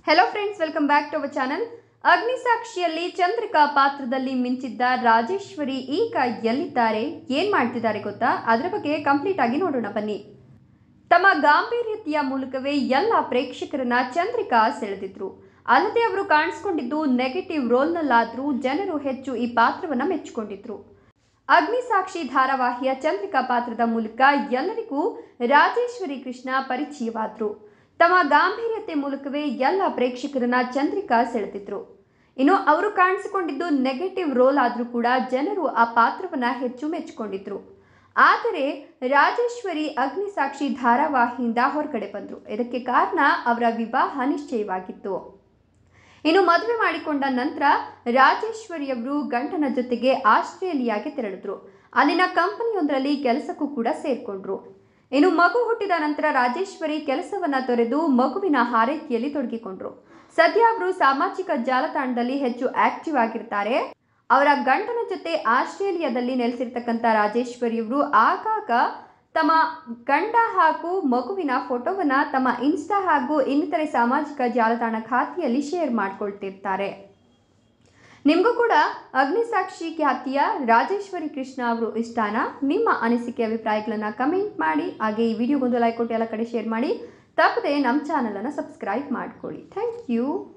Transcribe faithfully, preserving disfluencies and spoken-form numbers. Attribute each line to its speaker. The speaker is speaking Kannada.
Speaker 1: Hello friends, welcome back to our channel. ಅಗ್ನಿಸಾಕ್ಷಿಯಲ್ಲಿ ಚಂದ್ರಿಕಾ ಪಾತ್ರದಲ್ಲಿ ಮಿಂಚಿದ್ದ ರಾಜೇಶ್ವರಿ ಈಗ ಎಲ್ಲಿದ್ದಾರೆ, ಏನು ಮಾಡ್ತಿದ್ದಾರೆ ಗೊತ್ತಾ? ಅದರ ಬಗ್ಗೆ ಕಂಪ್ಲೀಟ್ ಆಗಿ ನೋಡೋಣ ಬನ್ನಿ। ತಮ್ಮ ಗಾಂಭೀರ್ಯತೆಯ ಮೂಲಕವೇ ಎಲ್ಲ ಪ್ರೇಕ್ಷಕರನ್ನ ಚಂದ್ರಿಕಾ ಸೆಳೆದಿದ್ರು। ಅಲ್ಲದೆ ಅವರು ಕಾಣಿಸಿಕೊಂಡಿದ್ದು ನೆಗೆಟಿವ್ ರೋಲ್ನಲ್ಲಾದರೂ ಜನರು ಹೆಚ್ಚು ಈ ಪಾತ್ರವನ್ನು ಮೆಚ್ಚಿಕೊಂಡಿದ್ರು। ಅಗ್ನಿಸಾಕ್ಷಿ ಧಾರಾವಾಹಿಯ ಚಂದ್ರಿಕಾ ಪಾತ್ರದ ಮೂಲಕ ಎಲ್ಲರಿಗೂ ರಾಜೇಶ್ವರಿ ಕೃಷ್ಣ ಪರಿಚಯವಾದರು। ತಮ್ಮ ಗಾಂಭೀರ್ಯತೆ ಮೂಲಕವೇ ಎಲ್ಲ ಪ್ರೇಕ್ಷಕರನ್ನ ಚಂದ್ರಿಕಾ ಸೆಳೆದಿದ್ರು। ಇನ್ನು ಅವರು ಕಾಣಿಸಿಕೊಂಡಿದ್ದು ನೆಗೆಟಿವ್ ರೋಲ್ ಆದರೂ ಕೂಡ ಜನರು ಆ ಪಾತ್ರವನ್ನು ಹೆಚ್ಚು ಮೆಚ್ಚಿಕೊಂಡಿದ್ರು। ಆದರೆ ರಾಜೇಶ್ವರಿ ಅಗ್ನಿಸಾಕ್ಷಿ ಧಾರಾವಾಹಿಯಿಂದ ಹೊರಗಡೆ ಬಂದರು। ಇದಕ್ಕೆ ಕಾರಣ ಅವರ ವಿವಾಹ ನಿಶ್ಚಯವಾಗಿತ್ತು। ಇನ್ನು ಮದುವೆ ಮಾಡಿಕೊಂಡ ನಂತರ ರಾಜೇಶ್ವರಿಯವರು ಗಂಡನ ಜೊತೆಗೆ ಆಸ್ಟ್ರೇಲಿಯಾಗೆ ತೆರಳಿದ್ರು। ಅಲ್ಲಿನ ಕಂಪನಿಯೊಂದರಲ್ಲಿ ಕೆಲಸಕ್ಕೂ ಕೂಡ ಸೇರಿಕೊಂಡ್ರು। ಇನ್ನು ಮಗು ಹುಟ್ಟಿದ ನಂತರ ರಾಜೇಶ್ವರಿ ಕೆಲಸವನ್ನ ತೊರೆದು ಮಗುವಿನ ಹಾರೈಕೆಯಲ್ಲಿ ತೊಡಗಿಕೊಂಡ್ರು। ಸದ್ಯ ಅವರು ಸಾಮಾಜಿಕ ಜಾಲತಾಣದಲ್ಲಿ ಹೆಚ್ಚು ಆಕ್ಟಿವ್ ಆಗಿರ್ತಾರೆ। ಅವರ ಗಂಡನ ಜೊತೆ ಆಸ್ಟ್ರೇಲಿಯಾದಲ್ಲಿ ನೆಲೆಸಿರ್ತಕ್ಕಂಥ ರಾಜೇಶ್ವರಿಯವರು ಆಗಾಗ ತಮ್ಮ ಗಂಡ ಹಾಗೂ ಮಗುವಿನ ಫೋಟೋವನ್ನ ತಮ್ಮ ಇನ್ಸ್ಟಾ ಹಾಗೂ ಇನ್ನಿತರೆ ಸಾಮಾಜಿಕ ಜಾಲತಾಣ ಖಾತೆಯಲ್ಲಿ ಶೇರ್ ಮಾಡ್ಕೊಳ್ತಿರ್ತಾರೆ। ನಿಮಗೂ ಕೂಡ ಅಗ್ನಿಸಾಕ್ಷಿ ಖ್ಯಾತಿಯ ರಾಜೇಶ್ವರಿ ಕೃಷ್ಣ ಅವರು ಇಷ್ಟನಾ? ನಿಮ್ಮ ಅನಿಸಿಕೆ ಅಭಿಪ್ರಾಯಗಳನ್ನು ಕಮೆಂಟ್ ಮಾಡಿ, ಹಾಗೆ ಈ ವಿಡಿಯೋಗೊಂದು ಲೈಕ್ ಕೊಟ್ಟು ಎಲ್ಲ ಕಡೆ ಶೇರ್ ಮಾಡಿ, ತಪ್ಪದೆ ನಮ್ಮ ಚಾನಲನ್ನು ಸಬ್ಸ್ಕ್ರೈಬ್ ಮಾಡ್ಕೊಳ್ಳಿ। Thank you.